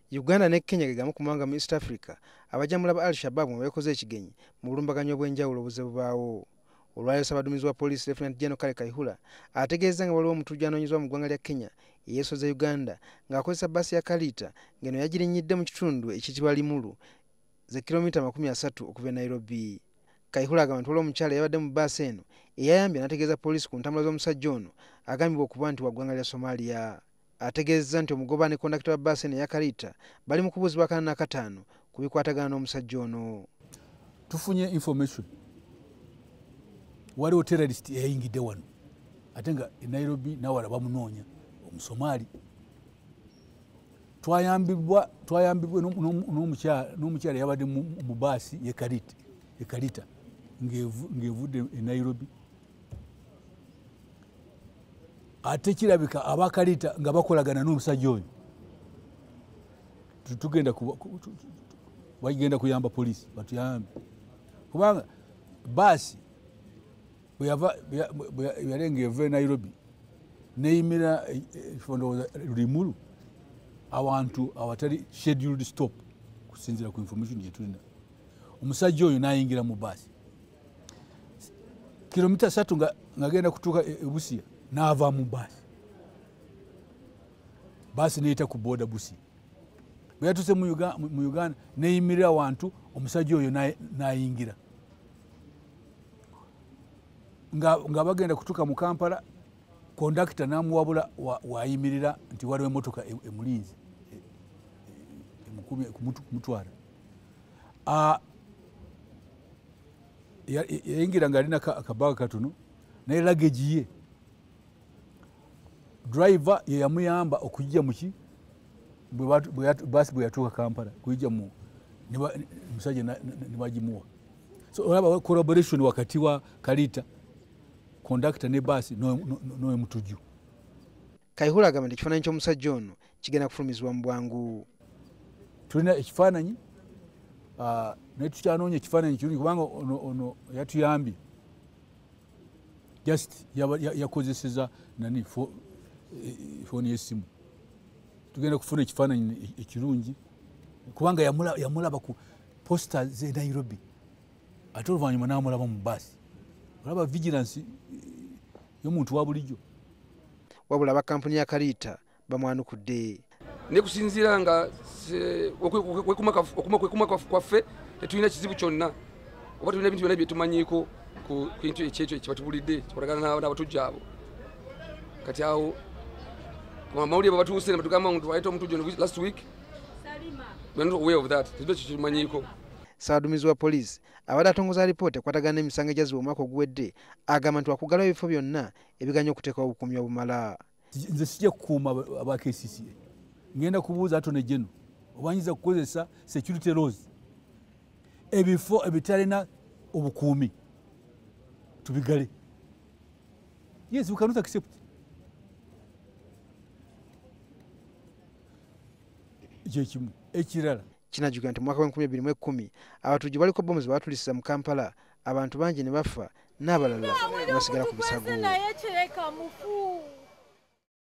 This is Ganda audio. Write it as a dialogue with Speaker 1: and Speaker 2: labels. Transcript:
Speaker 1: Uganda ne Kenya ge gamu ku mawanga mu East Africa abajamula ba Al-Shabaab mwe bakoze ekigenyi mu bulumbaganyo bw'enjawulo obuze bubaawo. Olwayo Ssaabaduumizi wa Poliisi Lt Kale Kayihura ategeeza nga waliwo omutujju anoonyezebwa mu ggwanga lya Kenya yeesozze Uganda ng'akozesa bbaasi ya Kalita ng'eno yagirinnyidde mu kitundu ekiyitibwa Limuru ze kilomita 30 okuva e Nairobi. Kayihura agamba nti waliwo omukyala yabadde mu bbaasi eno eyayambye n'ategeeza poliisi ku ntambula z'omusajja ono agambibwa okuba nti wa ggwanga lya Somalia. Ategeeza nti omugoba ne kondakita wa bbaasi eno eya Kalita bali mu kubuuzibwa 4 na 5 ku bikwatagana n'omusajja ono.
Speaker 2: Tufunye information waliwo terrorist eyayingidde wano ate nga e Nairobi nawala bamunoonya Omusomaali. Twayambibwa n'omukyala yabadde mu bbaasi ye Kalita ng'evudde e Nairobi. Ate kirabika aba Kalita nga bakolagana n'omusajja oyo. Bagenda kuyamba poliisi batuyambe kubanga bbaasi bwe yalenga eva e Nairobi neyimira ndowooza Limuru awantu awatali scheduled stop kusinziira ku information gye tulina. Omusajja oyo n'ayingira mu bbaasi kilomita 3 ng'agenda kutuuka e Busia n'ava mu bbaasi. Bbaasi n'eyita ku booda Busia. Bwe yatuuse mu Uganda neyimirira awantu omusajja oyo n'ayingira. Nga bagenda kutuuka mu Kampala, kondakita n'amuwabula wayimirira nti waliwo emmotoka emulinzi kumutwala. Yayingira ng'alina akabaaga katono naye luggage ye driver ye yamuyamba okujja muki bbaasi bwe yatuuka Kampala kuyijja mu omusajja ne bagimuwa. So olaba collaboration wakati wa Kalita kondakita ne bbaasi n'Omutujju.
Speaker 1: Kayihura agamba nti ekifaananyi ky'omusajja ono kigenda kufulumizibwa mu bwangu.
Speaker 2: Tulina ekifaananyi naye tukyanoonya ekifaananyi kirungi kubanga ono yatuyambye just yakozeseza fooni y'essimu. Tugenda kufuna ekifaananyi ekirungi kubanga yamulaba ku posta z'e Nairobi ate oluvannyuma n'amulaba mu bbaasi. Olaba vigilance y'omuntu wa bulijjo.
Speaker 1: Wabula aba kampuni ya Kalita bamwanukudde.
Speaker 3: Ne kusinziira nga okwekuma kwaffe tetulina kizibu kyonna oba tulina ebintu byonna bye tumanyiiko ku kintu ekyekyo kyebatubulidde kikwatagana n'abatujju abo. Kati awo amawulire bwe batuuse ne batugamba nti waleeta omutujju last week, we are not aware of that. Tekyo kimanyiiko.
Speaker 1: Ssaabaduumizi wa poliisi abadde atongoza alipoota ekwatagana n'emisango egyazzibwa omwaka oguwedde agamba nti wakuggalawo ebifo byonna ebiganya okuteekawo obukuumi obumala.
Speaker 2: Nze sijja kukuuma aba KCCA. Ngenda kubuuza Attorney General oba nyiza kukozesa security laws ebifo ebitalina obukuumi tubigale. Yes, we cannot accept. Ekimu ekirala
Speaker 1: kinajjukira nti mu mwaka w'2010 abatujju baliko bbomu ze baatulisiza mu Kampala abantu bangi ne bafa n'abalala ne basigala ku bisago.